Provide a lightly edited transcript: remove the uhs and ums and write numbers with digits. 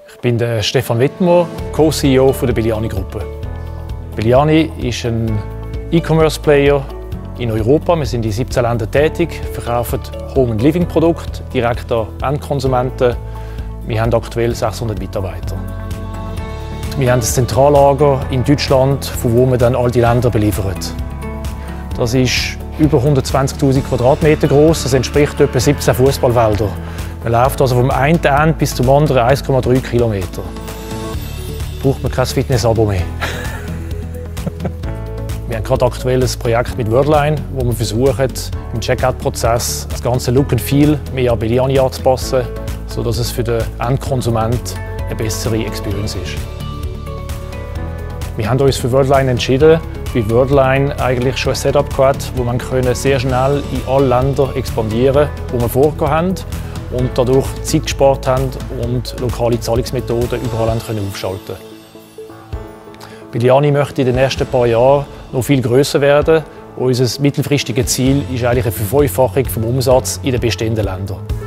Ich bin der Stefan Wittmer, Co-CEO der Belliani-Gruppe. Belliani ist ein E-Commerce-Player in Europa. Wir sind in 17 Ländern tätig, verkaufen Home- und Living-Produkte direkt an Endkonsumenten. Wir haben aktuell 600 Mitarbeiter. Wir haben ein Zentrallager in Deutschland, von wo wir dann all die Länder beliefern. Das ist über 120.000 Quadratmeter groß. Das entspricht etwa 17 Fußballfelder. Man läuft also vom einen Ende bis zum anderen 1,3 Kilometer. Braucht man kein Fitness-Abo mehr. Wir haben gerade aktuell ein Projekt mit Worldline, wo wir versuchen, im Checkout-Prozess das ganze Look and Feel mehr an Belliani anzupassen, sodass es für den Endkonsument eine bessere Experience ist. Wir haben uns für Worldline entschieden, weil Worldline eigentlich schon ein Setup hat, wo man sehr schnell in alle Länder expandieren konnte, die wir vorgehabt haben und dadurch Zeit gespart haben und lokale Zahlungsmethoden überall aufschalten können. Belliani möchte in den nächsten paar Jahren noch viel grösser werden. Unser mittelfristiges Ziel ist eigentlich eine Verfünffachung vom Umsatz in den bestehenden Ländern.